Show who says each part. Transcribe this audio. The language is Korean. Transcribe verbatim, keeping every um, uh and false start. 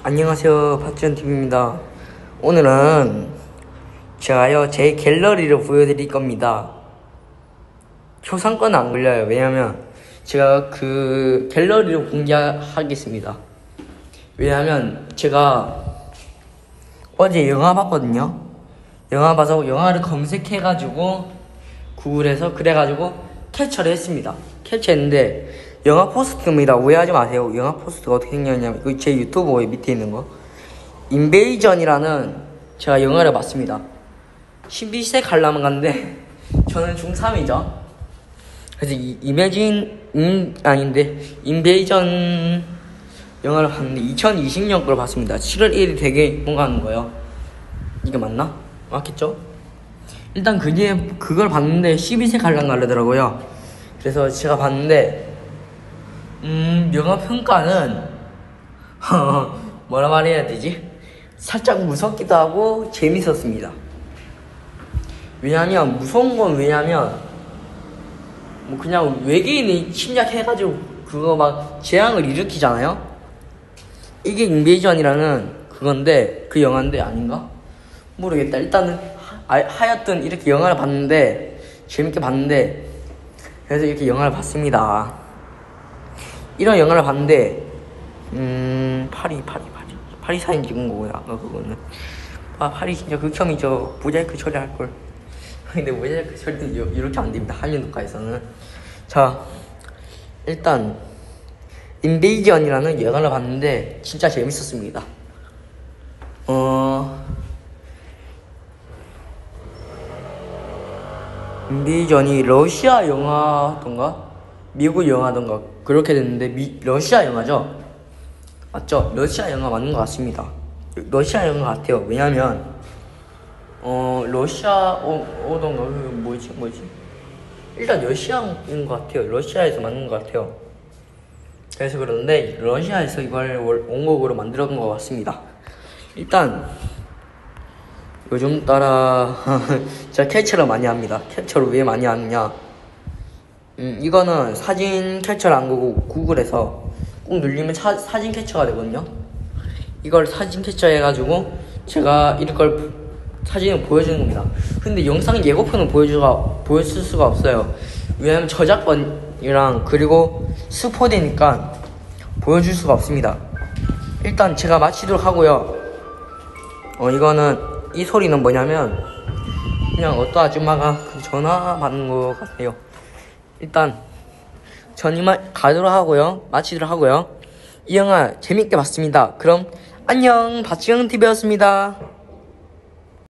Speaker 1: 안녕하세요, 박지현티비입니다. 오늘은 제가요 제 갤러리를 보여드릴 겁니다. 초상권 안 걸려요. 왜냐면 제가 그 갤러리를 공개하겠습니다. 왜냐면 제가 어제 영화 봤거든요. 영화 봐서 영화를 검색해가지고 구글에서 그래가지고 캡처를 했습니다. 캡처했는데 영화 포스트입니다. 오해하지 마세요. 영화 포스트가 어떻게 생겼냐면 이거 제 유튜브 밑에 있는 거 인베이전이라는 제가 영화를 봤습니다. 십이 세 관람을 갔는데 저는 중삼이죠. 그래서 이, 이매진 음, 아닌데 인베이전 영화를 봤는데 이천이십 년 걸 봤습니다. 칠월 일일 되게 뭔가 하는 거예요. 이게 맞나? 맞겠죠? 일단 그게 그걸 봤는데 십이 세 관람 가려더라고요. 그래서 제가 봤는데 음 영화 평가는 뭐라 말해야 되지? 살짝 무섭기도 하고 재밌었습니다. 왜냐면 무서운 건 왜냐면 뭐 그냥 외계인이 침략해가지고 그거 막 재앙을 일으키잖아요. 이게 인베이전이라는 그건데 그 영화인데 아닌가? 모르겠다. 일단은 하, 하여튼 이렇게 영화를 봤는데 재밌게 봤는데 그래서 이렇게 영화를 봤습니다. 이런 영화를 봤는데 음 파리 파리 파리 파리 사진 찍은 거고요. 아까 그거는 아 파리 진짜 극혐이죠. 모자이크 처리할 걸. 근데 모자이크 처리는 이렇게 안 됩니다. 한류 녹화에서는. 자 일단 인베이전이라는 영화를 봤는데 진짜 재밌었습니다. 어 인베이전이 러시아 영화던가 미국 영화던가 그렇게 됐는데 미, 러시아 영화죠? 맞죠? 러시아 영화 맞는 것 같습니다. 러시아 영화 같아요. 왜냐면 어 러시아어던가 그 뭐지 뭐지 일단 러시아인 것 같아요. 러시아에서 맞는 것 같아요. 그래서 그런데 러시아에서 이걸 원곡으로 만들어본 것 같습니다. 일단 요즘 따라 제가 캡처를 많이 합니다. 캡처를 왜 많이 하느냐? 음, 이거는 사진 캡처를 한 거고 구글에서 꾹 누르면 차, 사진 캡처가 되거든요. 이걸 사진 캡처 해가지고 제가 이걸 사진을 보여주는 겁니다. 근데 영상 예고편은 보여주가, 보여줄 수가 없어요. 왜냐면 저작권이랑 그리고 스포되니까 보여줄 수가 없습니다. 일단 제가 마치도록 하고요. 어 이거는 이 소리는 뭐냐면 그냥 어떤 아줌마가 전화 받는 것 같아요. 일단 전 이만 가도록 하고요. 마치도록 하고요. 이 영화 재밌게 봤습니다. 그럼 안녕, 박지영티비였습니다.